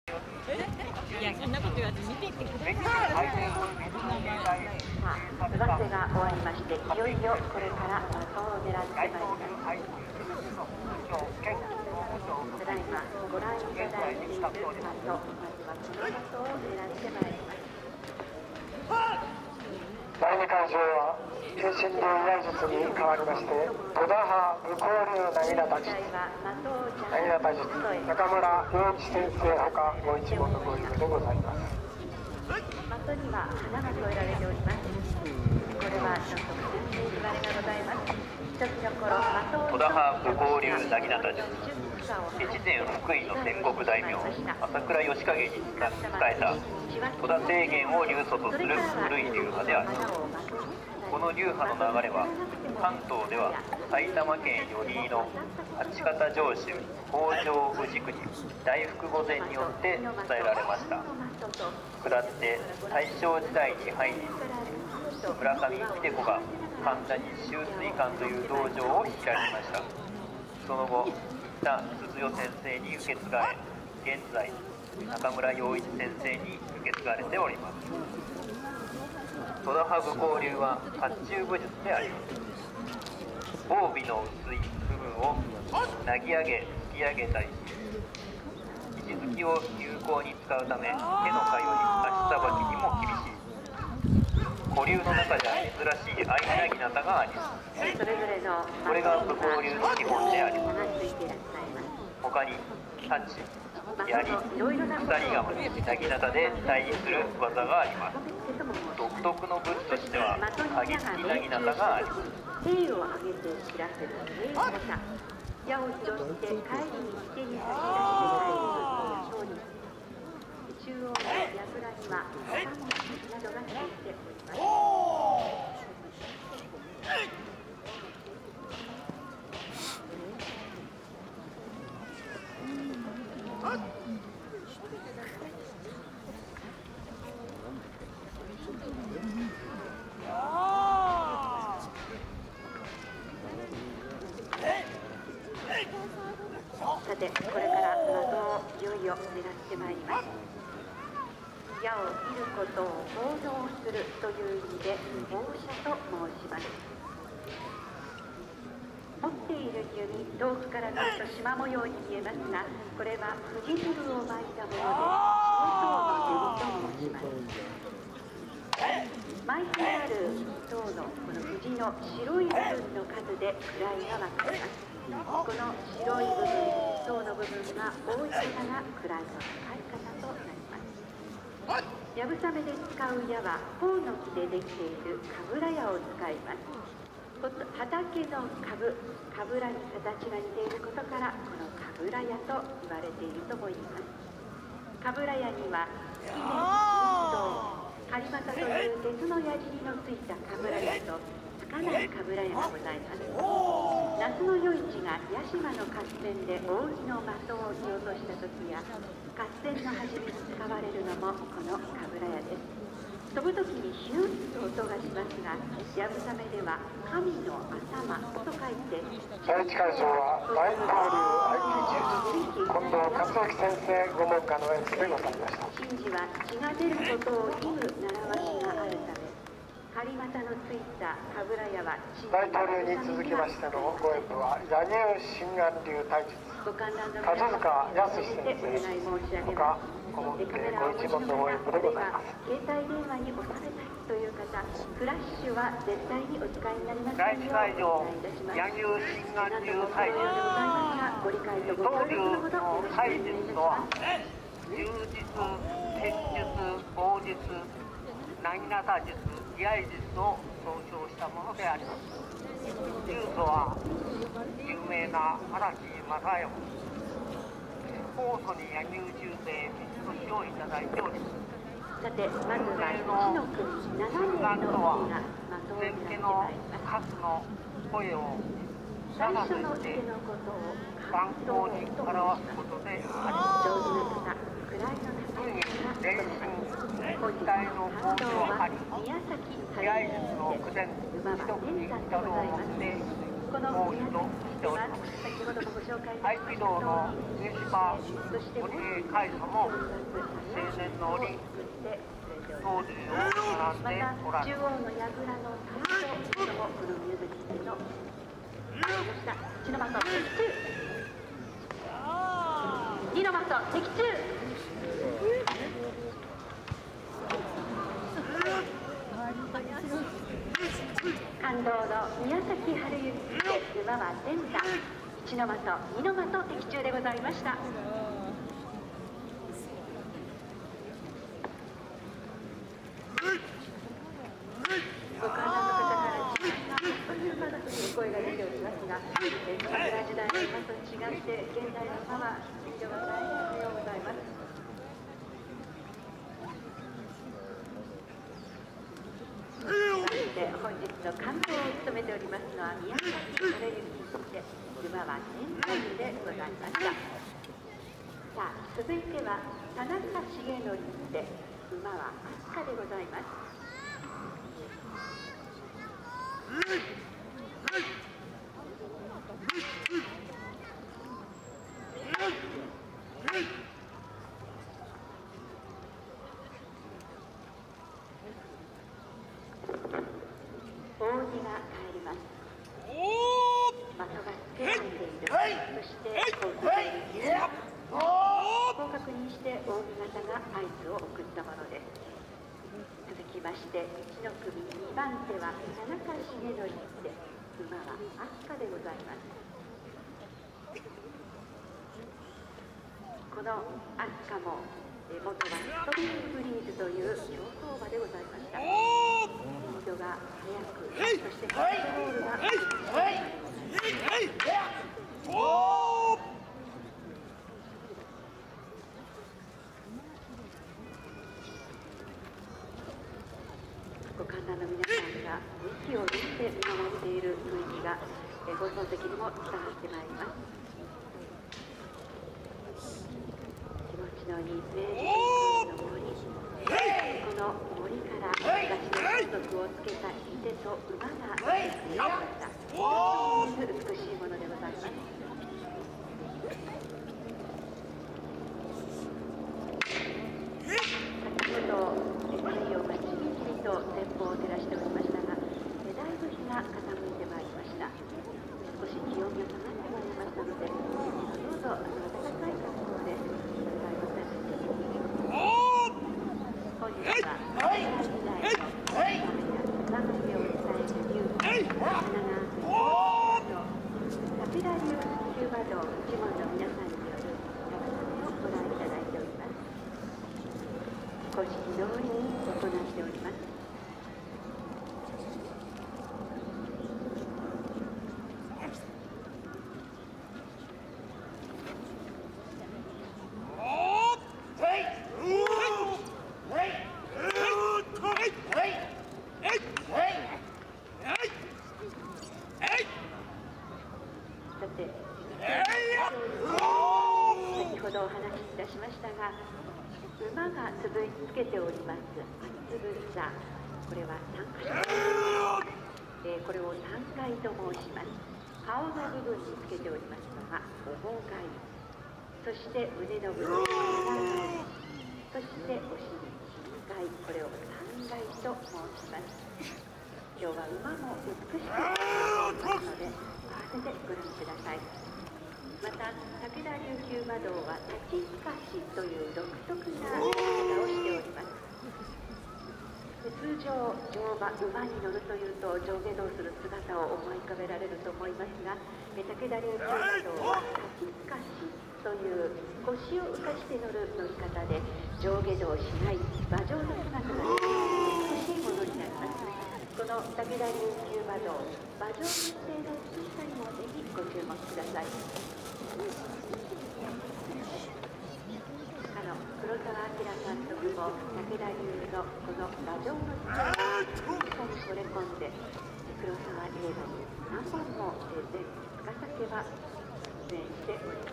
いや、そんなこと言わず見ていってください。 バスが終わりまして、いよいよこれから的を狙ってまいります。ただいまご覧いただいている的、まずはこの的を狙ってまいります。 第2会場は中心流槍術に変わりまして、戸田派武功流なぎなた術、なぎなた術、中村洋一先生ほかご一門のご有でございます。 的には花が添えられております。これはちょっと苦しい決まりがございます。一つの頃、 戸田派武功流なぎなた術、越前福井の戦国大名朝倉義景に仕えた戸田清源を流祖とする古い流派である。この流派の流れは関東では埼玉県寄居の八方城主北条氏国大福御前によって伝えられました。下って大正時代に入り、村上秀子が神田に秋水館という道場を開きました。その後北鈴代先生に受け継がれ、現在中村洋一先生に受け継がれております。戸田派武功流は甲冑武術であります。防備の薄い部分を投げ上げ突き上げたりし、石突きを有効に使うため手のかよい足さばきにも厳しい。古流の中では珍しい相なぎなたがあります。これが武功流の基本であります。他に太刀、槍、鎖鎌、なぎなたで対比する技があります。独特の武器としては鍵付きなぎなたがあります。 手を上げて知らせる礼方、矢を拾って帰りに手に差し出して帰るという勝利。中央の櫓には3文字などがついております。さて、これから的をいよいよ狙ってまいります。矢を射ることを奉納するという意味で奉射と申します。持っている弓、遠くから見ると縞模様に見えますが、これは藤鶴を巻いたもので五塔の弓と申します。巻いてある塔のこの藤の白い部分の数で位が分かります。この白い部分、塔の部分が多い方が位の高い方となります。やぶさめで使う矢は朴の木でできているかぶら矢を使います。畑のかぶらに形が似ていることから、このかぶら矢と言われていると思います。かぶら矢には杵、針股という鉄の矢尻のついたかぶら矢とつかないかぶら矢がございます。夏の夜市が屋島の合戦で扇の的を撃ち落とした時や、合戦の始めに使われるのもこのかぶら矢です。飛ぶ時にヒューッと音がしますが、やぶさめでは神の頭と書いて。 第1会場は大東流 IT 柔術近藤克明先生ご門下の演出でございました。 神事は血が出ることを意味習わしがあるため、針股のついたかぶら矢は大東流に続きましてのご演舞は柳生心眼流太術、数塚康先生ほかご門下ご一門のご演舞でございます。 携帯電話に収めたいという方、フラッシュは絶対にお使いになります第1会場、柳生心眼流太術、当流の太術とは柔術、剣術、棒術、なぎなた術、居合術を総称したものであります。流祖は有名な荒木正代、高祖に柳生十兵三つ星をいただいております。 さて、まずは1の組7名のはが的を前家狙ってのまいります。 カスの声を最長初の手くしてのことを万光に表すことであ上手な方、位の高いり、全身本日期待の担当は防御を張り、 宮崎居合術の苦戦、 馬は一組年山で一度をございます。 もってこのもう一宮崎度しております。 先ほどもご紹合気道の上島織江会社も青年の折当時を学んでおられる。 中央の櫓の最初もこの水木の血の的的中2の的的中感動の宮崎春雪で馬は天打1の的2の的的中でございました。ご観覧の方からという馬だという声が出ておりますが、桜時代の馬と違って現代の馬はスピードが大変速うございます。そして本日の監督を務めておりますのは宮崎春雪で馬は天台でございました。さあ続いては田中重則で馬は飛鳥でございます。扇が帰ります。的がつけられている。そしてこう確認して扇形が合図を送ったものです。続きまして1の組2番手は田中重則で馬は飛鳥でございます。この飛鳥も元はストリートフリーズという競走馬でございました。スピードが速く、そしてコントロールがご観覧の皆さんが息を抜いて見守っている雰囲気が放送席にも伝わってまいります。気持ちのいい明治の森、この森から東の金属をつけた手と馬が出てきました。美しいものでございます。先ほど太陽がじりじりと前方を照らしておりましたが、だいぶ日が傾いてまいりました。少し気温が下がってまいりましたので、どうぞ暖かい格好でございません。本日は奈良時代の番組を伝える流神奈川県武田流キューバ道一門の皆さんによる役をご覧いただいております。公式通りに行っております。さて、先ほどお話しいたしましたが、馬が続いつけております厚ぶり座、これは3箇所です。これを3階と申します。顔の部分につけておりますのがおぼがい、そして胸の部分にそしてお尻2階、これを3階と申します。今日は馬も美しくなりますので、合わせてご覧ください。また武田琉球馬道は立ち透かしという独特なやり方をしております。通常馬に乗るというと上下動する姿を思い浮かべられると思いますが、武田琉球馬道は立ち透かしという腰を浮かして乗る乗り方で上下動しない馬上の姿が美しいものになります。この武田琉球馬道、馬上日程の美しさにもぜひご注目ください。黒澤明監督も武田流のこの馬上の力に惚れ込んで、黒澤映画に何本も全深酒は出演しております。